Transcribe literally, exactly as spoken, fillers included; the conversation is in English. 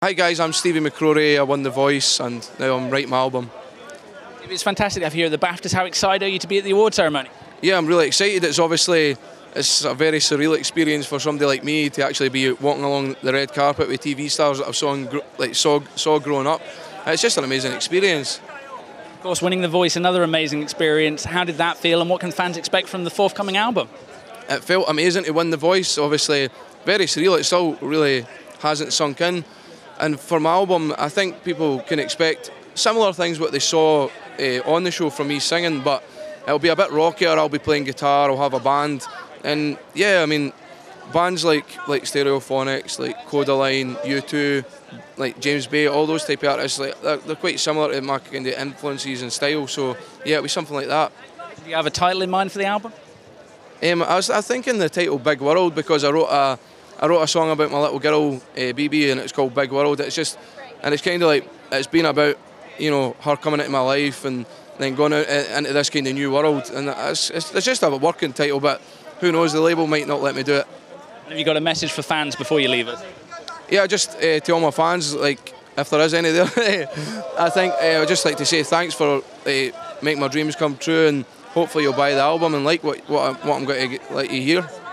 Hi guys, I'm Steve McCrorie. I won The Voice and now I'm writing my album. It's fantastic to have you here at the BAFTAs. How excited are you to be at the award ceremony? Yeah, I'm really excited. It's obviously it's a very surreal experience for somebody like me to actually be walking along the red carpet with T V stars that I've saw, like, saw, saw growing up. It's just an amazing experience. Of course, winning The Voice, another amazing experience. How did that feel and what can fans expect from the forthcoming album? It felt amazing to win The Voice. Obviously, very surreal. It still really hasn't sunk in. And for my album, I think people can expect similar things what they saw uh, on the show from me singing, but it'll be a bit rockier. I'll be playing guitar, I'll have a band. And yeah, I mean, bands like like Stereophonics, like Codaline, U two, like James Bay, all those type of artists, like, they're, they're quite similar to my kind of influences and style. So yeah, it'll be something like that. Do you have a title in mind for the album? Um, I was I thinking the title Big World, because I wrote a I wrote a song about my little girl, uh, B B, and it's called Big World. It's just, and it's kind of like, it's been about, you know, her coming into my life and then going out into this kind of new world. And it's, it's, it's just a working title, but who knows, the label might not let me do it. Have you got a message for fans before you leave us? Yeah, just uh, to all my fans, like, if there is any there, I think uh, I'd just like to say thanks for uh, making my dreams come true, and hopefully you'll buy the album and like what, what, I, what I'm going to like to hear.